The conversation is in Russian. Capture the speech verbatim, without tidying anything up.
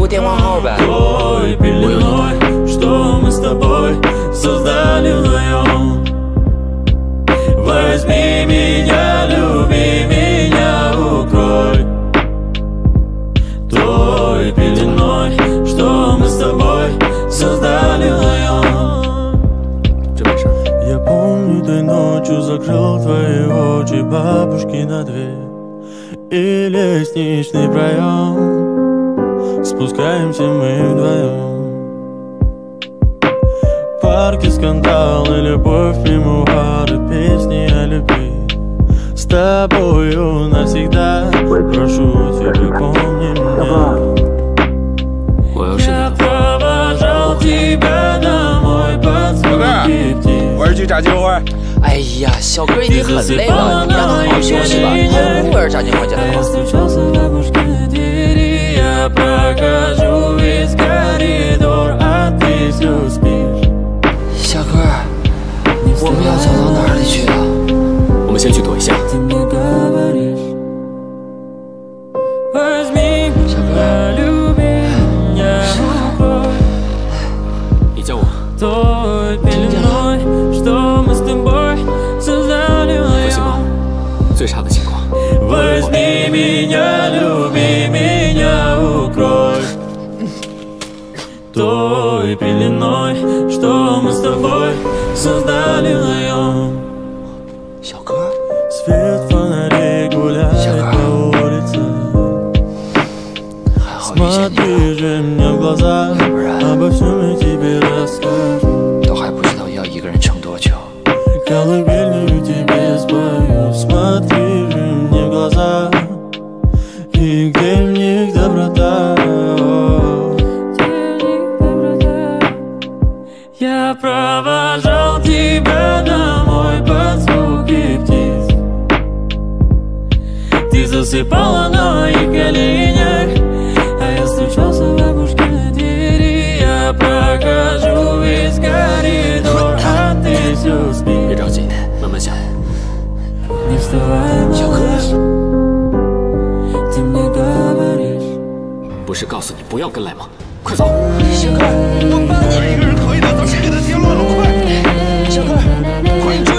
电话号呗。 Той пеленой, что мы с тобой создали вдвоем. Возьми меня, люби меня, укрой. Той пеленой, что мы с тобой создали вдвоем. Я помню, той ночью закрыл твои очи, бабушки на дверь и лестничный проем. Спускаемся мы вдвоем. Парки, скандалы, любовь, мемуары, песни о любви. С тобою навсегда. Прошу тебя, помни меня. Я провожал тебя домой под звуки птиц. 我是去炸金花。 哎呀，小哥已经很累了，你让他好好休息吧。他公园炸金花去了。 Я прохожу весь коридор, а ты все спишь. 小哥，我们要走到哪里去啊？ 我们先去躲一下。 小哥， 你叫我。不行吗？最差的情况。 Возьми меня, люби меня, укрой той пеленой, что мы с тобой создали вдвоем. 小哥， Свет фонарей гуляет по улице. Смотри же мне в глаза, обо всем я тебе расскажу. 都还不知道要一个人撑多久。 Колыбельную тебе спою, смотри же мне в глаза, и где в них доброта. Я провожал тебя домой под звуки птиц. Ты засыпала на моих коленях, а я стучался в бабушкиной двери. Я прохожу весь коридор, а ты все спишь. 别着急，慢慢想。 Не вставай, малыш, ты мне говоришь. 不是告诉你不要跟来吗？快走！ 小哥，我帮你。 一个人可以的，咱们给他添乱了，快！ 小哥， 快追！